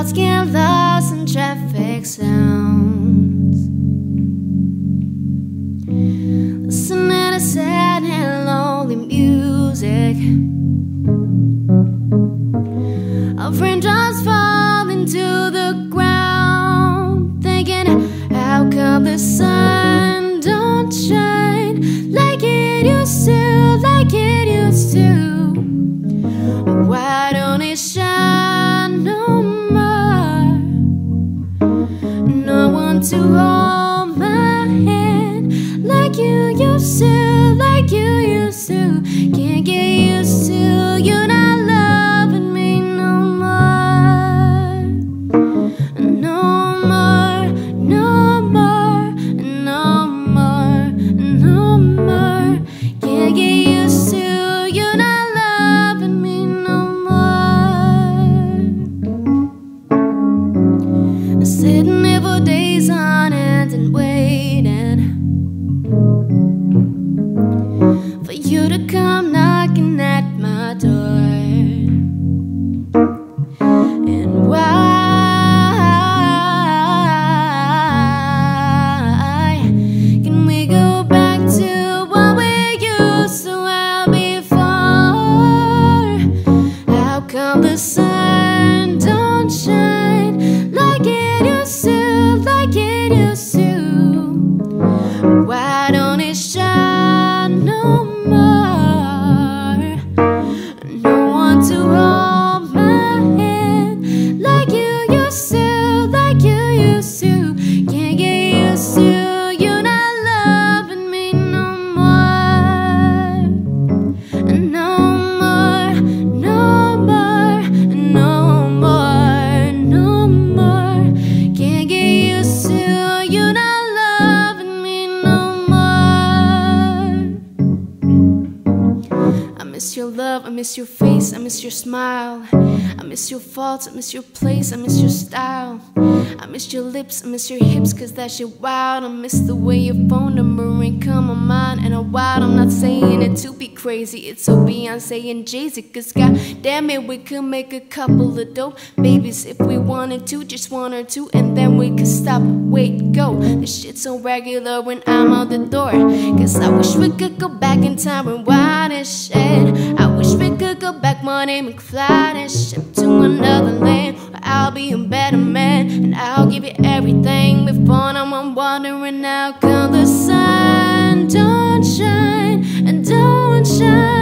thoughts get lost in traffic sounds. Listening to sad and lonely music of raindrops falling to the ground, thinking, how come the sun don't shine like it used to, like it used to? Why don't it shine no more? No one to hold my hand like you used to, like you used to. Can't get used to you not loving me no more. No more, no more, no more, no more. Can't get used to you not loving me no more. Sitting there for days on end and waiting for you to come knocking at my door. And why can we go back to what we used to have before? How come the sun don't shine like it used to, like it used to? Why don't it shine no more? No one to hold my hand like you used to, like you used to. Can't get used to you not loving me no more. No more, no more, no more, no more. Can't get used to you not loving me no more. I miss your love, I miss your face, I miss your smile. I miss your faults, I miss your place, I miss your style. I miss your lips, I miss your hips, cause that shit wild. I miss the way your phone number ain't come on mine in a while. I'm not saying it to be crazy, it's so Beyonce and Jay-Z, cause god damn it, we could make a couple of dope babies if we wanted to, just one or two, and then we could stop, wait, go. This shit's so regular when I'm out the door, cause I wish we could go back in time and rewind this shit. I wish we could go back Monday McFly this ship to another land where I'll be a better man and I'll give you everything before now I'm wondering how come the sun don't shine and don't shine.